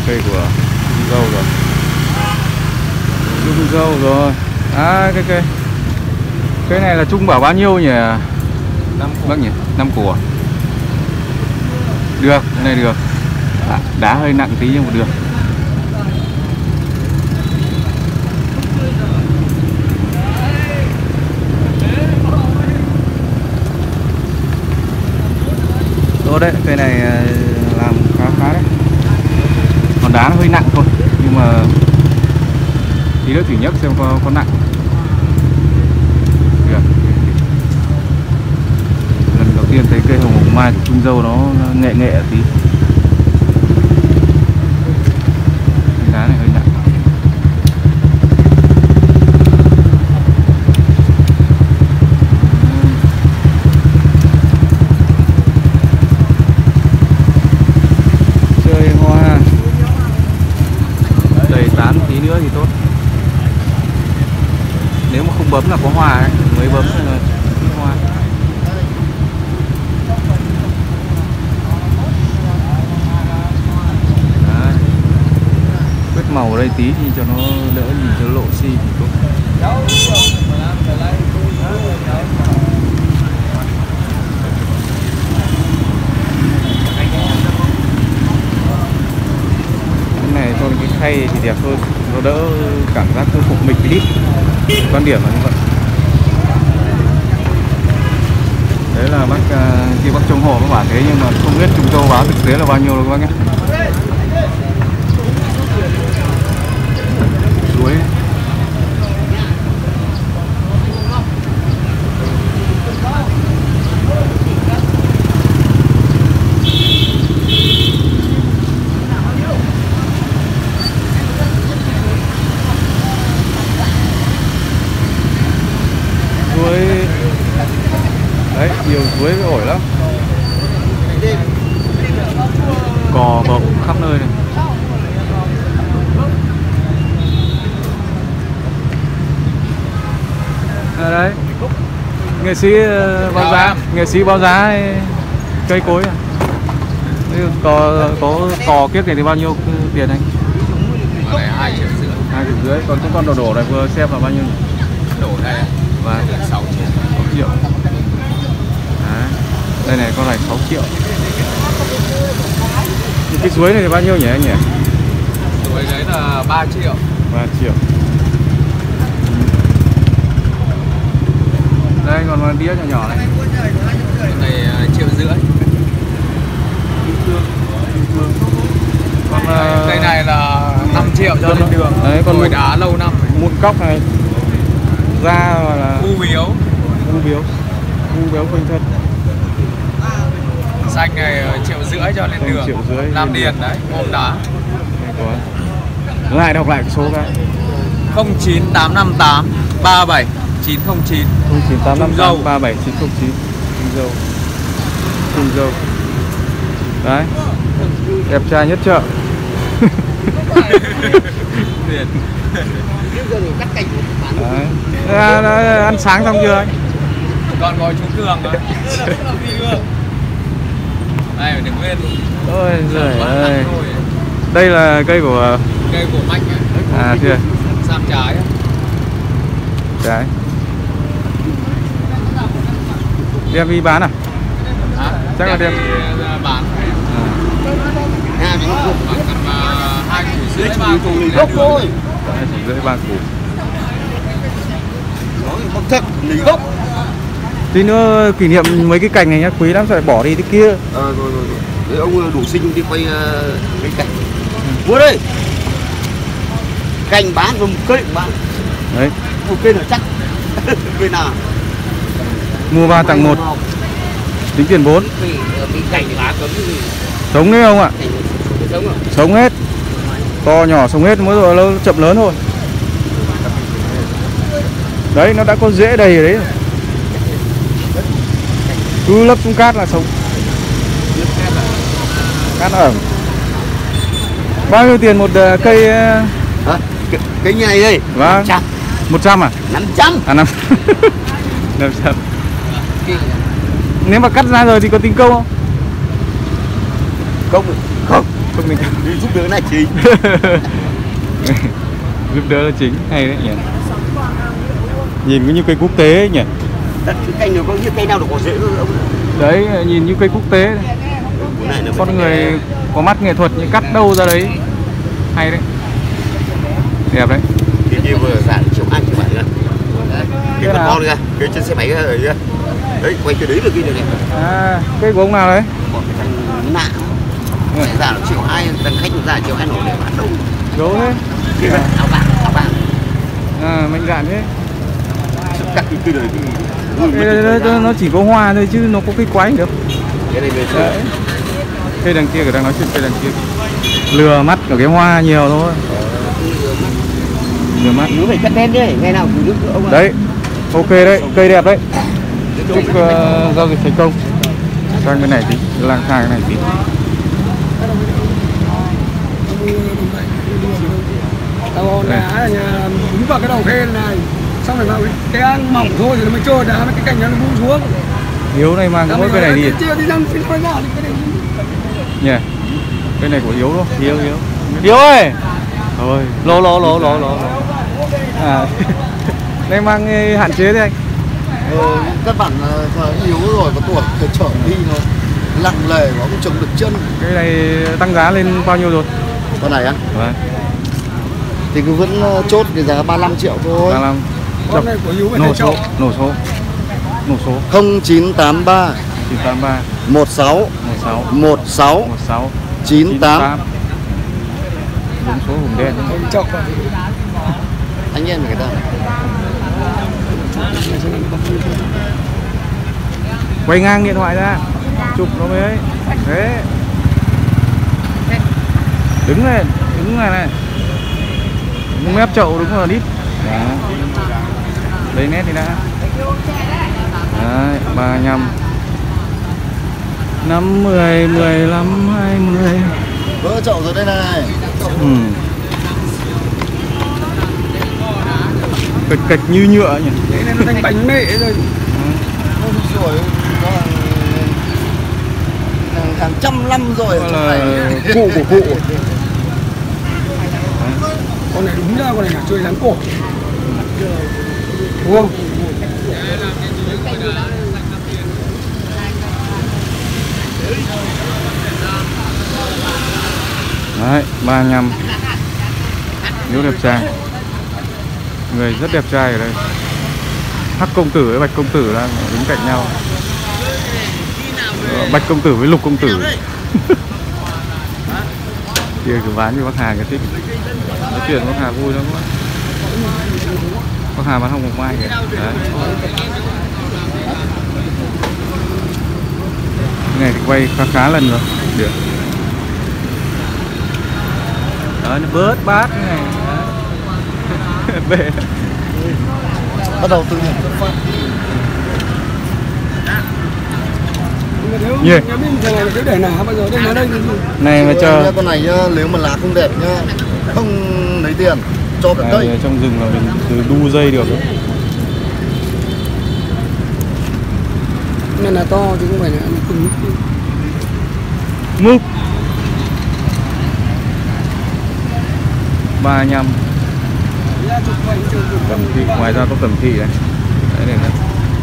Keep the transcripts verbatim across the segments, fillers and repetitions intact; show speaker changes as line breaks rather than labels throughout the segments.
cây của Dung Dâu rồi. Dung Dâu rồi. À cái cây cây này là Trung bảo bao nhiêu nhỉ bác nhỉ? Năm củ. Được, cái này được. À, đá hơi nặng tí nhưng mà được. Tốt đấy, cây này làm khá khá đấy. Còn đá nó hơi nặng thôi, nhưng mà tí nữa thử nhấc xem có, có nặng. Được. Lần đầu tiên thấy cây hồng hồng mai của Trung Dâu nó nghệ nghệ tí. Đá này hơi nặng. Chơi hoa đầy tán tí nữa thì tốt. Nếu mà không bấm là có hoa ấy, mới bấm là ít hoa. Đấy. Quét màu ở đây tí thì cho nó đỡ nhìn cho lộ xi thì tốt. Cái này thôi, cái khay thì đẹp hơn, nó đỡ cảm giác hơi phục mịch tí. Quan điểm là như vậy. Đấy là bác khi bác trông hộ các bạn thế, nhưng mà không biết Trung Dâu báo thực tế là bao nhiêu đâu các bác nhé. Suối suối đấy, nhiều suối với ổi lắm, cò bầu khắp nơi này. À đấy, nghệ sĩ báo giá, nghệ sĩ báo giá cây cối à? Có có cò kiếp này thì bao nhiêu tiền anh?
Con này hai triệu rưỡi.
Hai triệu rưỡi. Còn cái con đổ đổ này vừa xem là bao nhiêu?
Đổ này
và
sáu triệu.
sáu triệu. Đấy. Đây này con này sáu triệu. Cái suối này thì bao nhiêu nhỉ anh nhỉ?
Suối đấy là ba triệu.
ba triệu. Đây còn một đĩa nhỏ nhỏ này.
Con này triệu rưỡi.
Còn
cây uh, này là năm triệu cho lên đường.
Đấy, con
Rồi đá lâu năm.
Mụn cóc này. Da là
u biếu.
U biếu. U biếu quanh thân.
Xanh này triệu rưỡi cho lên đường.
Triệu rưỡi.
Nam Điền đấy, ôm đá.
Lại đọc lại cái số cái.
không chín tám năm tám ba bảy chín không chín.
không chín tám năm tám ba bảy chín không chín. Trung Dâu. Trung Dâu. Đấy. Đẹp trai nhất chợ. Đấy. À, đã, ăn sáng xong chưa anh?
Còn có chú Cường nữa. Đây phải đứng lên.
Ôi giời ơi. Đây là cây của
cây của Mách ấy.
À chưa?
Sam trái ấy.
Trái. Đem đi bán à?
Hả?
Chắc đem là đem
bán.
À.
Hai củ rưỡi ba củ gốc thôi.
Hai củ rưỡi ba củ.
Bậc thực lý gốc.
Tí nữa kỷ niệm mấy cái cành này nhá, quý lắm phải bỏ đi cái kia.
À, rồi rồi rồi. Đấy, ông đủ sinh đi quay uh, cái cành. Mua đây. Cành bán và một cây bán.
Đấy.
Một cây nào chắc. Cây nào?
Mua ba tặng một. Tính tiền bốn.
Cái cành lá cấm cái gì?
Sống đấy không ạ?
Sống à?
Sống hết. To nhỏ sống hết, mỗi rồi nó chậm lớn thôi. Đấy, nó đã có rễ đầy ở đấy. Cứ lấp xuống cát là sống. Cát ẩm. Bao nhiêu tiền một cây?
Hả? Cái, cái như này đây.
Vâng. một trăm à?
năm trăm.
À năm. năm trăm. Nếu mà cắt ra rồi thì có tính công không?
Công không.
không nên
đi giúp đỡ này chính.
Giúp đỡ là chính, hay đấy nhỉ. Nhìn cũng như cây quốc tế ấy nhỉ.
Đất cái cây nào có những cây nào được có rễ không?
Đấy, nhìn như cây quốc tế đấy. Con người có mắt nghệ thuật như cắt đâu ra đấy. Hay đấy. Đẹp đấy.
Cái kia vừa giả triệu hai triệu bảy nữa. Cái con con kìa, cái trên xe máy ở kìa. Đấy, quay cái đấy được kia này.
À, cây của ông nào đấy?
Còn cái thằng nạ. Giả nó triệu hai, thằng khách nó giả triệu hai nổ để bán đâu.
Gấu thế.
Kia
À.
áo vàng, áo vàng.
À, mạnh dạn thế.
Cắt cái kia đời
Cái đấy, đấy, nó chỉ có hoa thôi chứ nó có cái quái được.
cái này về sửa.
Cây đằng kia, đang nói chuyện cây đằng kia. Lừa mắt ở cái hoa nhiều thôi. Lừa mắt.
Cứ phải cắt đen đi, ngày nào cũng nước ông.
Đấy, ok đấy, cây đẹp đấy. Chúc uh, giao dịch thành công. Sang bên này tí, lang thang cái này tí.
Tao đá đúng vào cái đầu khen này, xong rồi vào cái ăn mỏng thôi rồi nó mới trôi đá, cái cành nó buông xuống.
Hiếu này mang cái cây này đi.
Chia đi răng phim quay ra thì cái này.
Nhỉ. Cây này của Hiếu đâu? Hiếu Hiếu. Hiếu ơi. Thôi, lố lố lố lố lố. À. Đây mang hạn chế thế anh.
Ờ, các bạn uh, yếu rồi có tuổi phải trở đi nó lặng lề nó cũng chống được chân.
Cái này tăng giá lên bao nhiêu rồi?
Con này á?
Vâng.
Thì cứ vẫn uh, chốt cái giá ba mươi lăm triệu thôi.
ba mươi lăm.
Con này của Hiếu về
Nổ số, nổ số. Nổ số
không chín tám ba
chín tám ba
một sáu
một sáu
một sáu
một sáu
chín tám.
Đúng số hùng đen.
chọc vào.
Anh em người ta.
Quay ngang điện thoại ra, chụp nó mới ấy. Thế. Đứng lên, đứng này này. Đứng mép chậu đúng là đít. Đó. Lấy nét đi đã. Đấy, ba mươi lăm. Năm, mười, mười lăm, hai mươi.
Vỡ chậu rồi đây này.
Ừ. Cạch cạch như nhựa nhỉ.
Đấy nên nó thành bánh mệ rồi.
Không rồi, nó là hàng, hàng trăm năm rồi.
Đó là cụ của cụ.
Con này đúng ra con này là chơi rắn cổ. Đúng không?
Đấy, ba mươi lăm. Hiếu đẹp trai. Người rất đẹp trai ở đây. Hắc công tử với Bạch công tử đang đứng cạnh nhau. Bạch công tử với Lục công tử. Kia cứ bán cho bác Hà cái thích. Nói chuyện bác Hà vui lắm quá. Bác Hà bán hồng ngọc mai kìa. Đấy. Cái này thì quay khá khá lần rồi. Được. Đó, nó bớt bát cái này. Bể.
Bắt đầu từ những xuất phát.
Yeah.
Nhà mình thằng này cứ để nả bao giờ đây nó đây cái gì?
Này mà chờ.
Con này nhá, nếu mà lá không đẹp nhá, không lấy tiền cho cả cây.
Này, trong rừng là mình từ đu dây được.
Này là to chứ không phải là cứng.
Múc ba mươi lăm. Cẩm thị, ngoài ra có cẩm thị này. Đấy này này.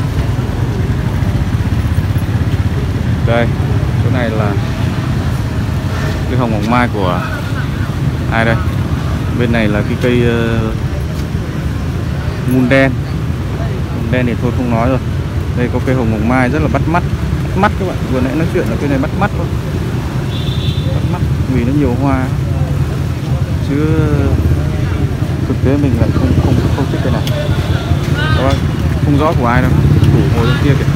Đây, chỗ này là cái hồng ngọc mai của ai đây? Bên này là cái cây uh, mun đen. Mun đen thì thôi không nói rồi. Đây có cây hồng ngọc mai rất là bắt mắt. Bắt mắt các bạn. Vừa nãy nói chuyện là cây này bắt mắt thôi. Bắt mắt vì nó nhiều hoa. Chứ thực tế mình lại không không không thích cái này. Các bạn không rõ của ai đâu. Đủ ngồi bên kia kìa.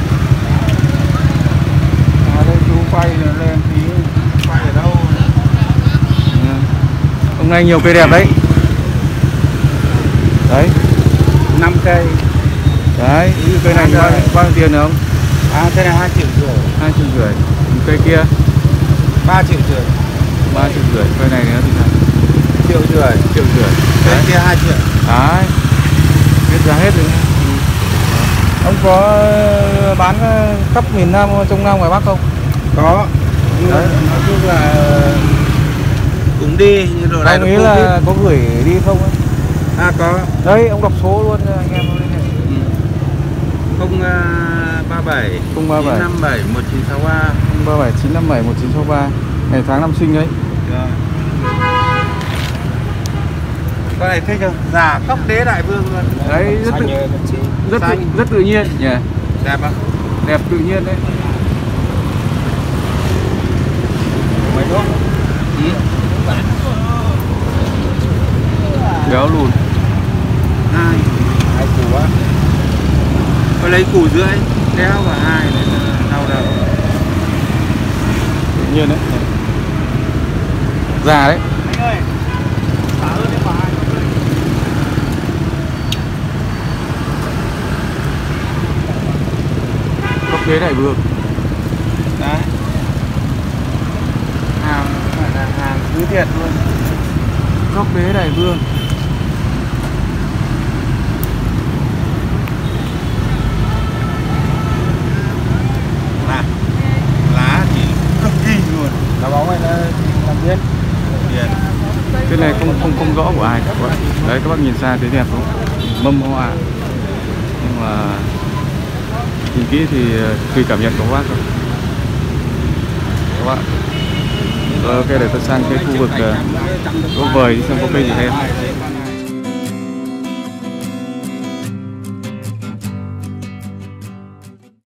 À đây chú quay lên tí, quay ở đâu?
À, hôm nay nhiều cây đẹp đấy. Đấy,
năm cây.
đấy, cây này bao, bao nhiêu tiền không?
À cây này hai triệu rưỡi.
Hai triệu rưỡi. Cây kia
ba triệu rưỡi.
ba triệu rưỡi. Cây này nữa thì sao?
Triệu rưỡi.
Triệu rưỡi.
Cây
Đấy.
kia hai triệu.
Đấy. Biết giá hết rồi. Ông có bán khắp miền Nam, trong Nam ngoài Bắc không?
Có.
Đấy.
Nói chung là
cũng đi nhưng rồi
Anh nghĩ là có gửi đi không ấy?
à có
Đấy, ông đọc số luôn anh em ơi.
ừ. không ba bảy
không ba bảy
chín năm bảy một chín sáu ba
không ba bảy chín năm bảy một chín sáu ba, ngày tháng năm sinh đấy.
rồi. Con này thích không? Giả cốc đế đại vương luôn.
Đấy, rất tự, rất tự, rất tự nhiên nhỉ.
Đẹp không?
Đẹp tự nhiên đấy.
Mấy đốt? Ừ.
Béo lùn.
Hai. Hai củ á. Tôi lấy củ rưỡi, đéo và hai để đau đầu.
Tự nhiên đấy. Già đấy.
Anh ơi, xả ơn em bà hai.
Cốc đế đại vương.
Đấy. Hàng phải là hàng cứ thiệt luôn.
Cốc đế đại vương.
Lá, lá thì cực kỳ luôn.
Lá bóng này là làm viên.
Tiền.
Cái này không không không rõ của ai cả các bạn. Đấy, các bác nhìn xa thấy đẹp không? Mâm hoa. Nhưng mà nhìn kỹ thì tùy cảm nhận của các bác rồi. Các bạn. Rồi ok, để tôi sang cái khu vực uh, có vời đi xem có cây gì hay không.